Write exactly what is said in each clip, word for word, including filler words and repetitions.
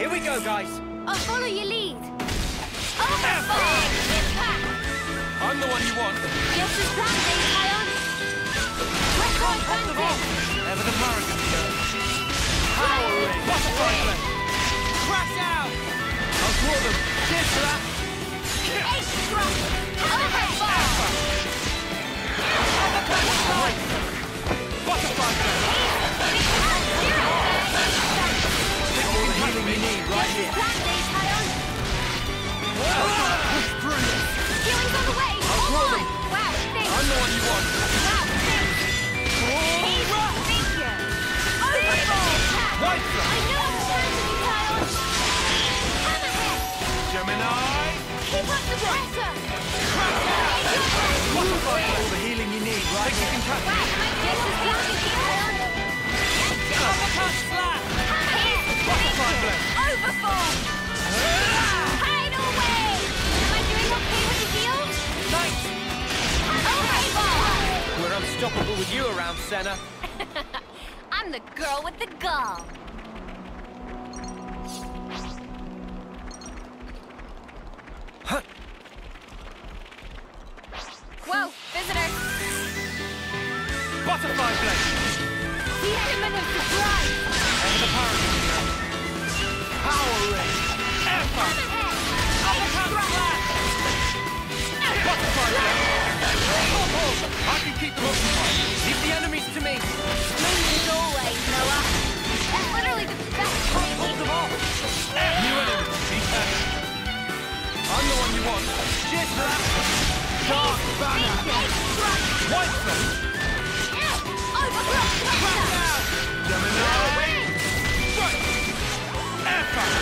Here we go, guys. I'll follow your lead. Overfall! Impact! I'm the one you want. Yes, it's landing, Ion. Record bandit! Ever the American girl. Power ring. Butterfly blade. Crash out! I'll draw them. Cheers for that. Ace drop! Overfall! Butterfly blade. Butterfly blade. Take all the healing you need right here. Landing, Ion. Push through this. Healing's on the way! Hold on! Wow, thanks! I'm the one you want. Wow, thanks! He's thank you! Overfall! White flag. I know it's time to be Ion! Hammerhead! Gemini. Keep up the pressure! Butterfly blade. All the healing you need right here. Think you can catch Wow, me? my guess is landing, Ion! Uppercut slap. Hammerhead! Butterfly blade. Overfall! Tidal wave! Am I doing okay with the heal? Nice. Overfall! We're unstoppable with you around, Senna. I'm the girl with the gall. Huh. Whoa, visitor! Butterfly blade. The element of surprise! Over the paragon. Power ring. Airfire. Uppercut slap. Butterfly blade. I can keep them occupied. Leave the enemies to me. Smooth as always, Noah. That's literally the best way Hold them off. New enemy. Be careful. I'm the one you want. Cheers for that. Dark banner. White flame. Overclock Crash out. Gemini. Right. Airfire.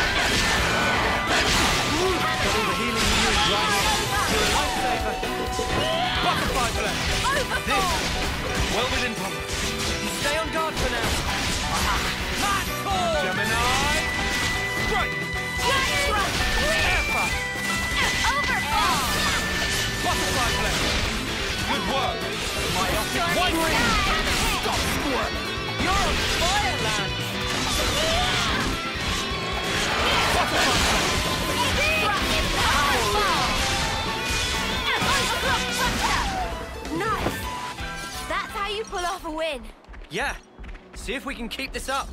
Got all the healing you need right here. You're a lifesaver. Butterfly blade. This. Well within promise. Stay on guard for now. Mad call. Gemini. Right. Airfire. Overfall! Butterfly blade. Good work. My optic. White ring. Stop squirming. You're on fire, land. Butterfly blade. Nice! That's how you pull off a win. Yeah. See if we can keep this up.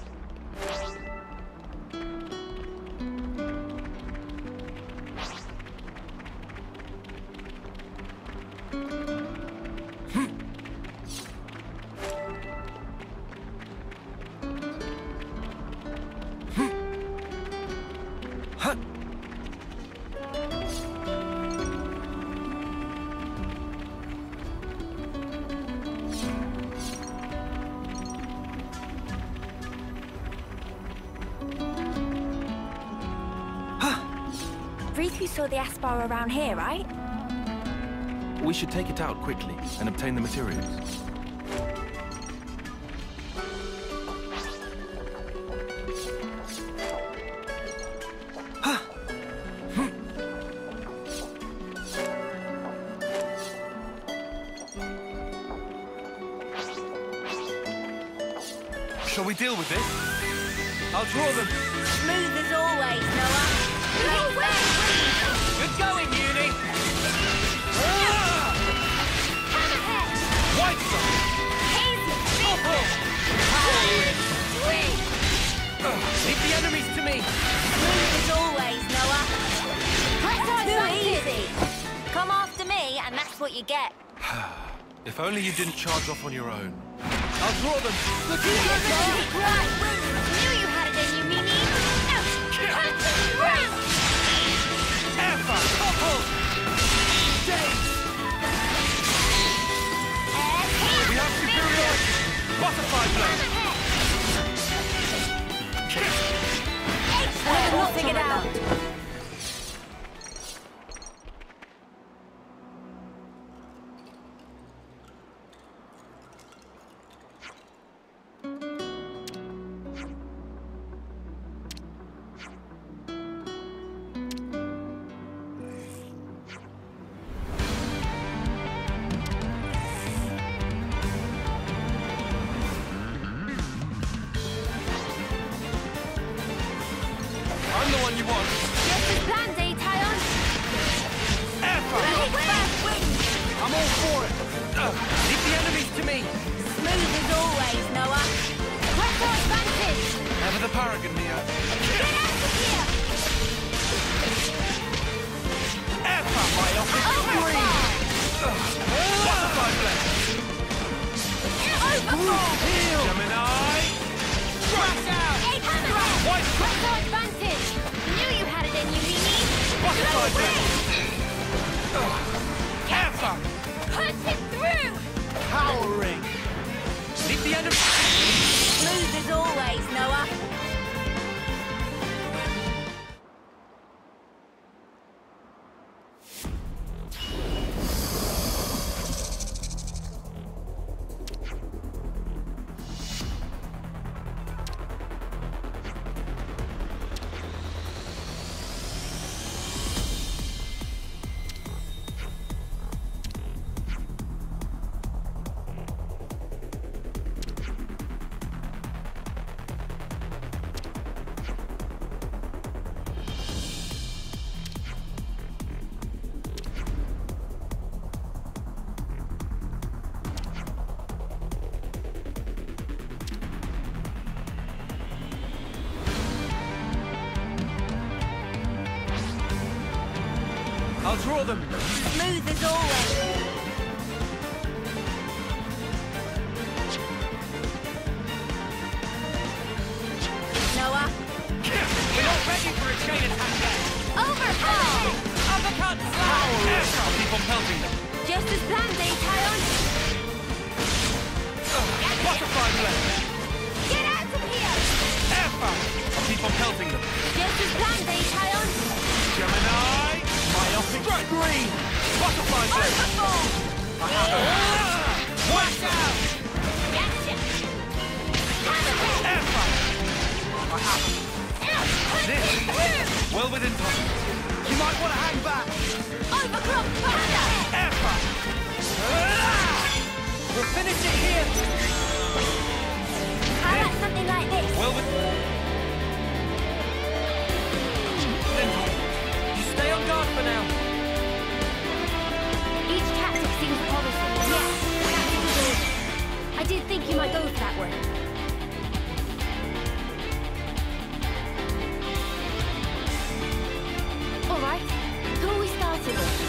You saw the Aspar around here, right? We should take it out quickly and obtain the materials. Shall we deal with this? I'll draw them. Smooth as always, Noah. No way! Good going, Uni. Hammerhead! White side. Hazy! Oh, Sweet! leave the enemies to me. Smooth as always, Noah. Press too easy. Come after me, and that's what you get. If only you didn't charge off on your own. I'll draw them. Look at Right. Knew you had it in you, Mimi. Round. Airfire. Couple. Days. We have superiority. Butterfly blade. We'll figure it out. you want. Just as planned, eh, Tyon? Effort! I'm all for it. Uh, leave the enemies to me. Smooth as always, Noah. Press our advantage! Never the paragon, Mia. Get out of here! Effort, my office green. Butterfly blade. Overfall! Heal. Gemini. Crash out. Eight hammer! White Press our advantage! Knew you had it in you, Mimi! Butterfly blade. Effort. Punch him through! Power ring. Leave the enemy. Smooth as always, Noah. I'll draw them. Smooth as always. Noah. We're not ready for a chain attack yet. Overfall! Uppercut slash. Effort. I'll keep on pelting them. Just as planned, eh, Tyon? Butterfly blade. Get out of here! Effort. I'll keep on pelting them. Just as planned, eh, Tyon? Gemini. Myopic green. Butterfly blade. Overfall! Watch out. Gotcha! Hammer! Effort. I have it. This. Well within time. You might want to hang back. Overclock thunder! Effort. We'll finish it here. How about something like this? Well within. You stay on guard for now. Each tactic seems promising. Yes, tactic is good. I did think you might go for that one. All right, who are we starting with?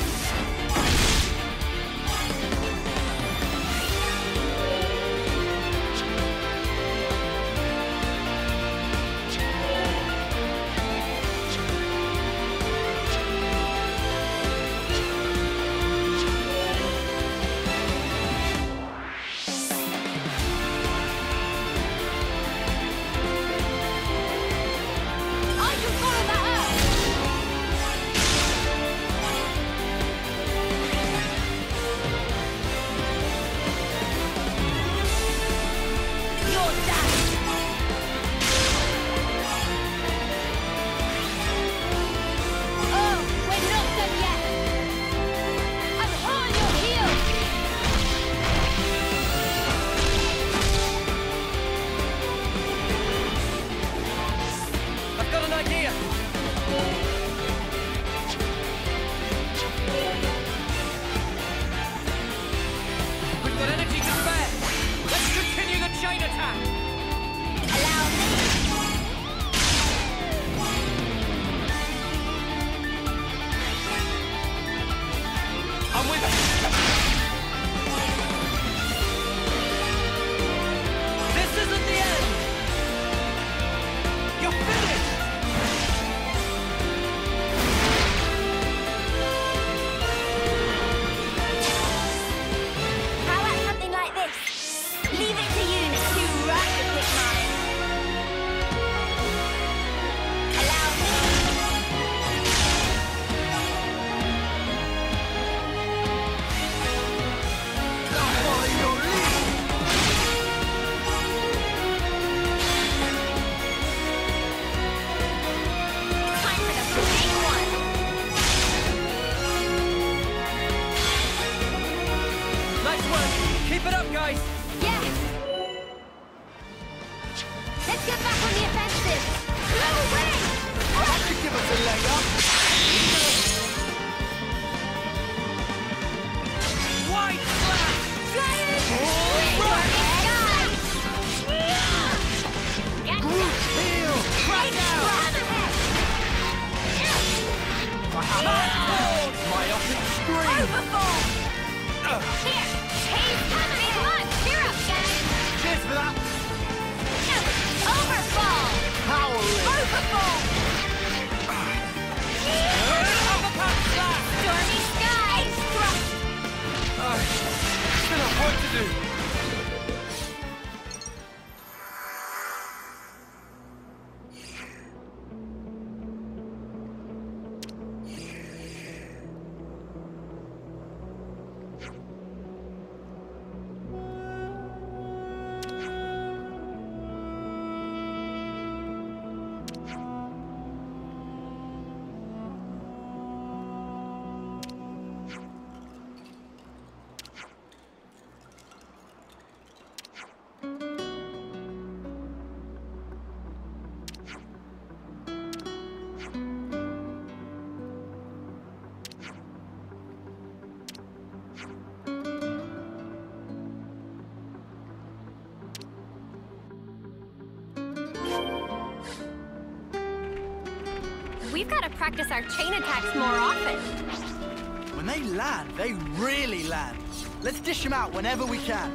We've got to practice our chain attacks more often. When they land, they really land. Let's dish them out whenever we can.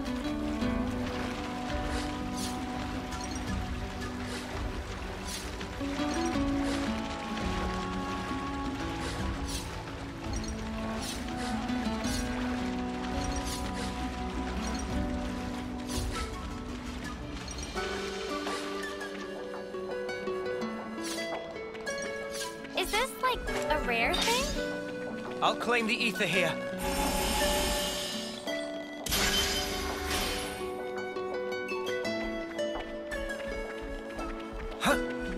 Is this, like, a rare thing? I'll claim the ether here. Huh.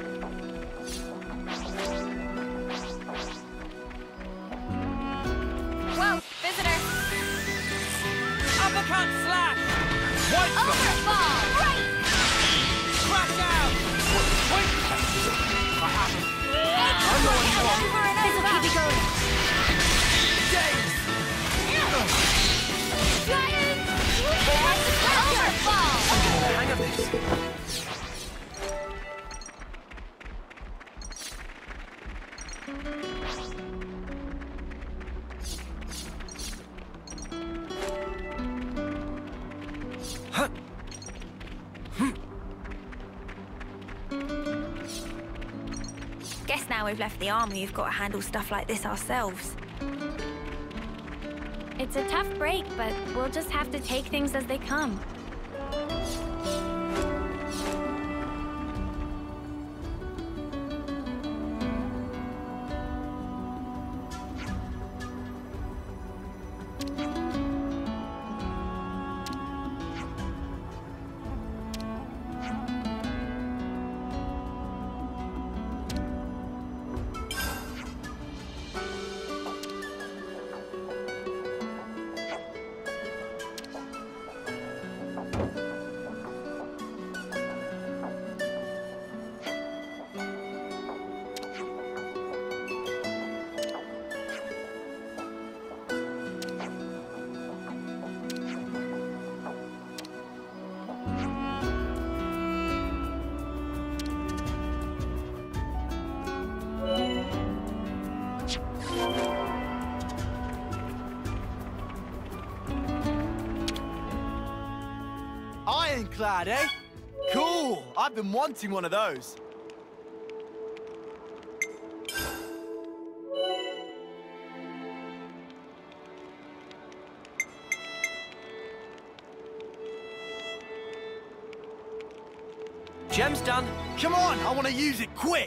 Whoa, visitor. Uppercut slash! White foot! Overfall! Right! Crash out! Wait! I haven't. I know what you want. Over and over. This'll keep you going. Days! Giant! Overfall! Hang of this. Huh. Guess now we've left the army, we've got to handle stuff like this ourselves. It's a tough break, but we'll just have to take things as they come. Ironclad, eh? Cool! I've been wanting one of those. Gem's done. Come on, I want to use it quick!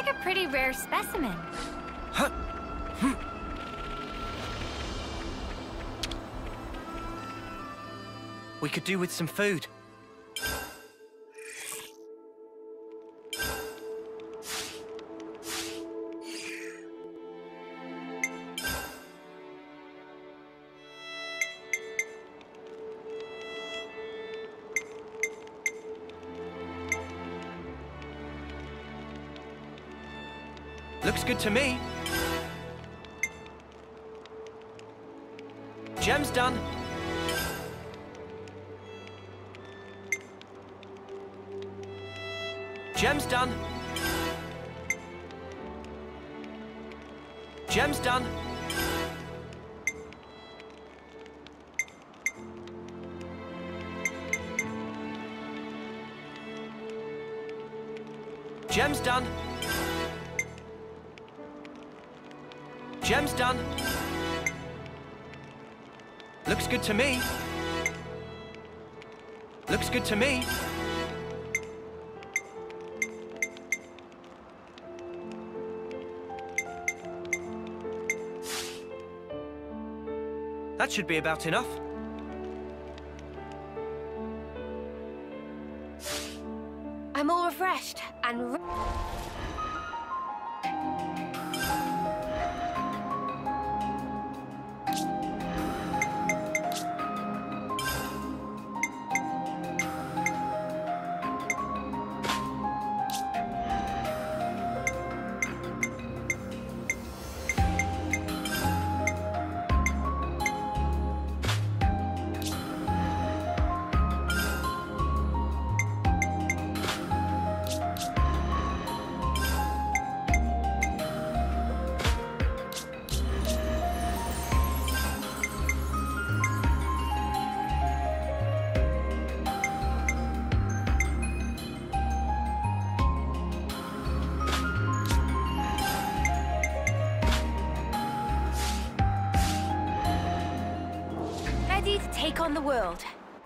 like a pretty rare specimen. We could do with some food. Looks good to me. Gem's done. Gem's done. Gem's done. Gem's done. Gem's done. Looks good to me. Looks good to me. That should be about enough. I'm all refreshed and re ready to take on the world.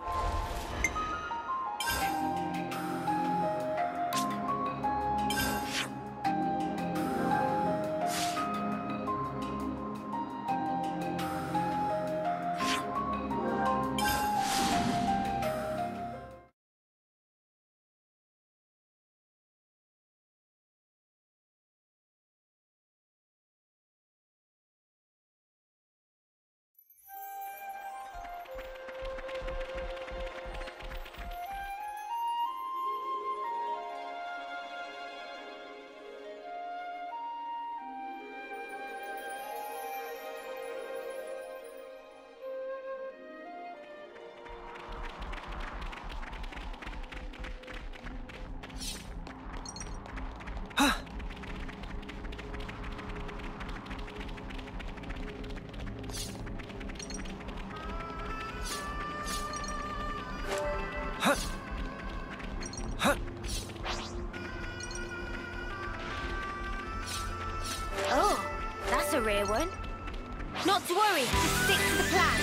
Oh, that's a rare one. Not to worry, just stick to the plan.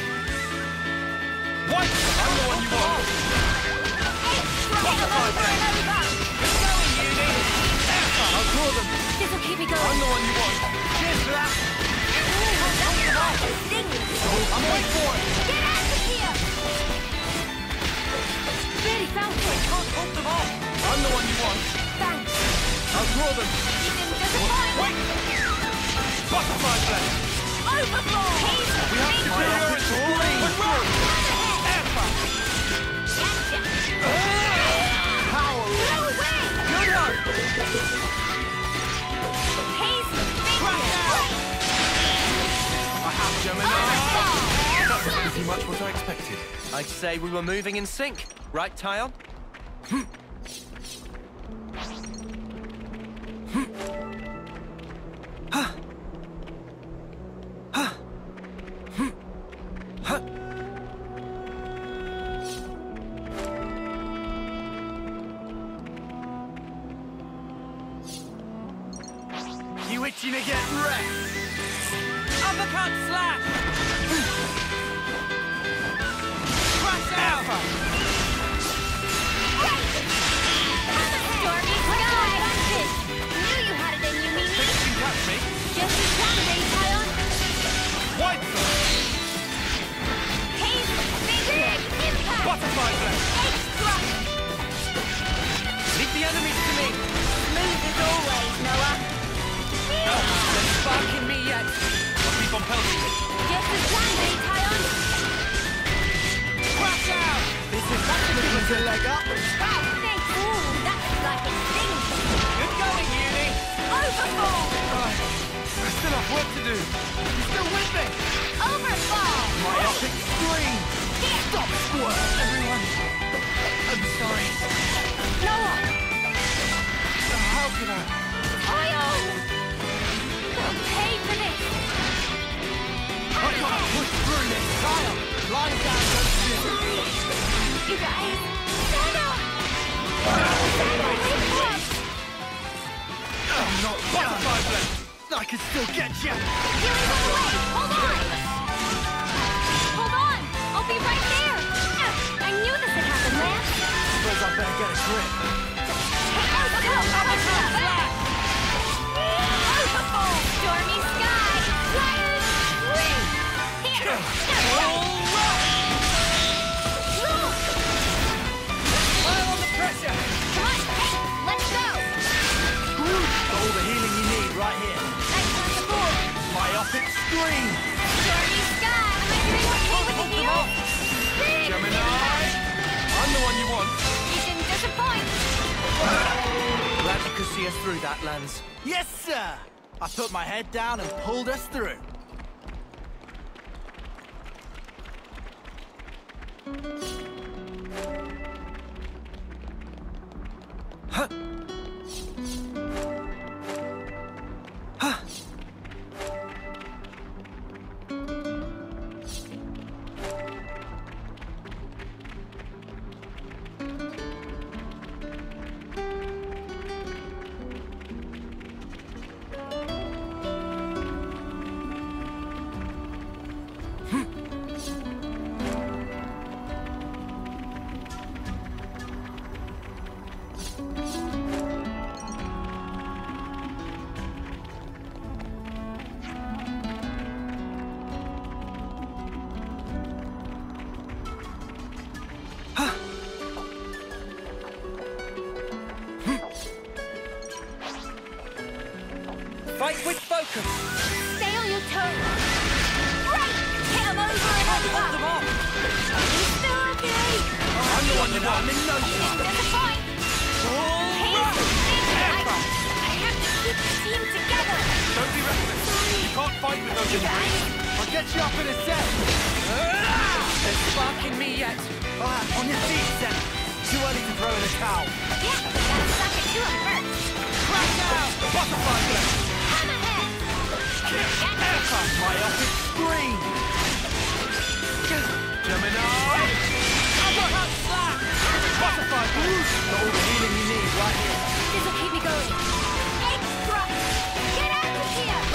What? I'm the one you want. Butterfly blade. Good going, Uni. I'll draw them. This'll keep me going. I'm the one you want. Cheers for that. I'm waiting for it. Get out of here! Really felt it. Can't hold them off. I'm the one you want. Thanks. I'll draw them. You didn't disappoint. Wait! Butterfly blade. Overflow! We have to be here at all. Power. Blow away! Good one. Hazel, I have Gemini. That was pretty much what I expected. I'd say we were moving in sync. Right, Tyon? You itching to get wrecked? Uppercut slash! Crash alpha! Stormy sky! Knew you on helping me. Just as planned, eh, Tyon? Crash out! This is looking a leg up. Thanks. Ooh, that's like a sting. Good going, Uni. Overfall! Right. I still have work to do. You still with me? Overfall! Myopic scream. Stop squirt, everyone. I'm sorry. Noah! How could I? Tyon! You'll pay for this. I gotta push through this. Kyle, line down those shoes. You guys, stand up! Stand up, wake up! I'm not Butterfly blade. I can still get you. Healing on the way! Hold on! Hold on! I'll be right there! I knew this would happen, Lance! Suppose I better get a grip. Let's go! Overfall! Stormy sky! Flyers! Ring! Here! Pile on the pressure. Come on! Hey! Let's go! All the healing you need right here. Nice on the board! Myopic scream. Stormy sky! Am I doing okay with the heal? Ring! Gemini! I'm the one you want. You didn't disappoint! Glad you could see us through that, Lance. Yes, sir. I put my head down and pulled us through. Huh. Huh. Fight with focus. Stay on your toes! Right! Hit him over and Hold over! them off. He's still okay! I'm the one you want. I'm in no You time. didn't disappoint! Hey, I, I have to keep the team together! Don't be reckless. You can't fight with those You injuries. guys! I'll get you up in a sec. They're sparking me yet. All right, on your feet, Sen. Too early to throw in the towel. Yeah, gotta suck it to him first! Crash out. Butterfly blade. Hammerhead! Gotcha! Myopic scream. Gemini! Uppercut slap. Butterfly blade. Got all the healing you need right here. This'll keep me going! Extra! Get out of here!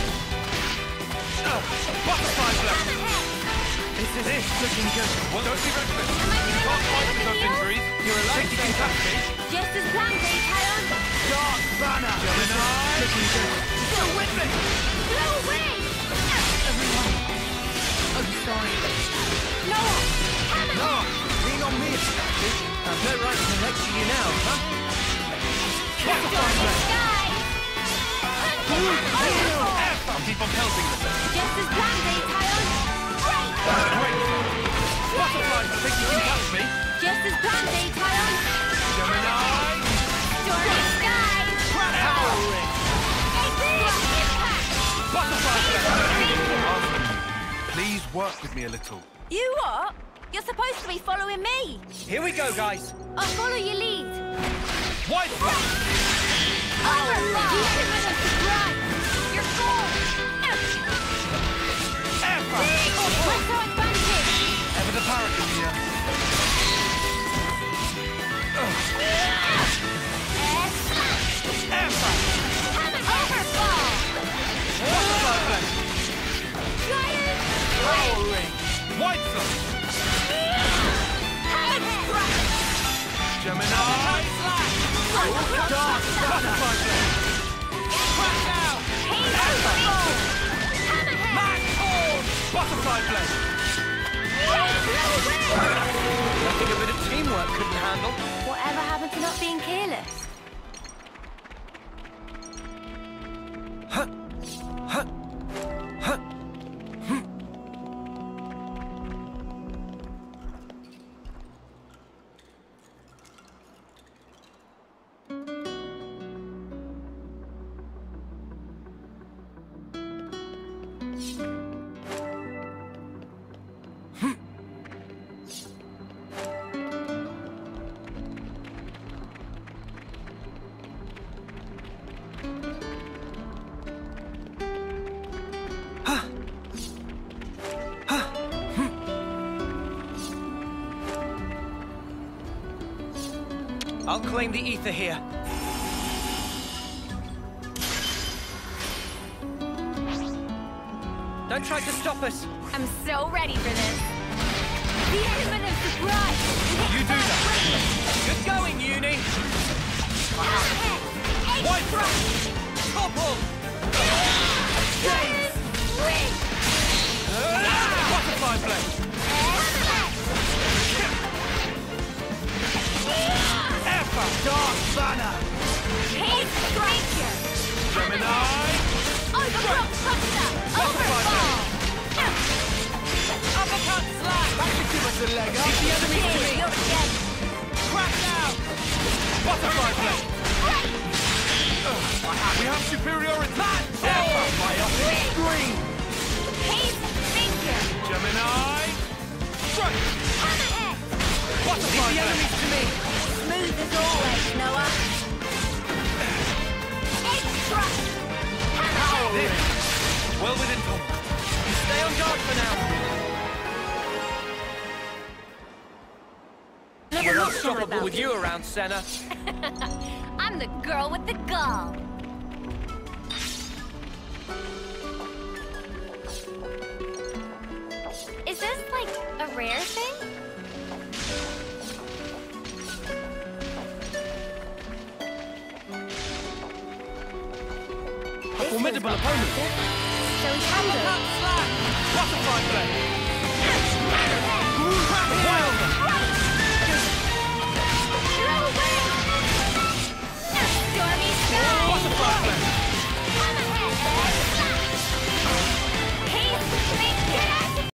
Butterfly blade! Hammerhead! This is it. Looking good. Well, don't be reckless. Am I doing You can't okay fight with with the those heal? injuries. You're a Think you can catch me? Just as planned, eh, Tyon? Dark banner. Gemini! Looking good. Still with me. Blow away! Everyone. I'm sorry. Noah! Hammerhead! No, lean on me. I've no right to lecture you now, huh? Butterfly blade. Sky! Overfall! I'll keep on helping them. Just as planned, eh, Tyon? Great! Great! Butterfly, think you can catch me? Just as planned, eh, Tyon? Gemini! Stormy sky! Powering. Extra impact! Butterfly blade! Please work with me a little. You what? You're supposed to be following me. Here we go, guys. I'll follow your lead. White flag! Overfall! Right! Your goal! Air flag! What's our advantage? Ever the paragon here. Air flag! Overfall! Butterfly blade! Giant! Powering. White flag! Hammerhead! Gemini! Dark banner. Butterfly blade! Crash out. Overfall! Hammerhead! Max Horn! Butterfly blade! Nothing a bit of teamwork couldn't handle. Whatever happened to not being careless? Huh! Huh! Huh! I'll claim the ether here. Don't try to stop us. I'm so ready for this. The element of surprise! You do that. Good going, Uni. White thrust. Topple. James! Wing! Butterfly blade. Ever. Dark Banner! Haze Breaker! Gemini. Overgrowth Cluster! Overfall! Uppercut slash. That could give us a leg up. Keep the enemies to me. You're dead. Crack out. Butterfly blade. We have superiority. Ever. Green! Haze Breaker! Gemini. Strike. Hammerhead! Butterfly Leave the blade. enemies to me. Smooth as always, Noah. Egg Thrust! Hammerhead! This. Well within combat. You stay on guard for now. We're unstoppable with you around, Senna. I'm the girl with the gall. Is this like a rare thing? A formidable opponent. So we can Uppercut slash. Butterfly blade.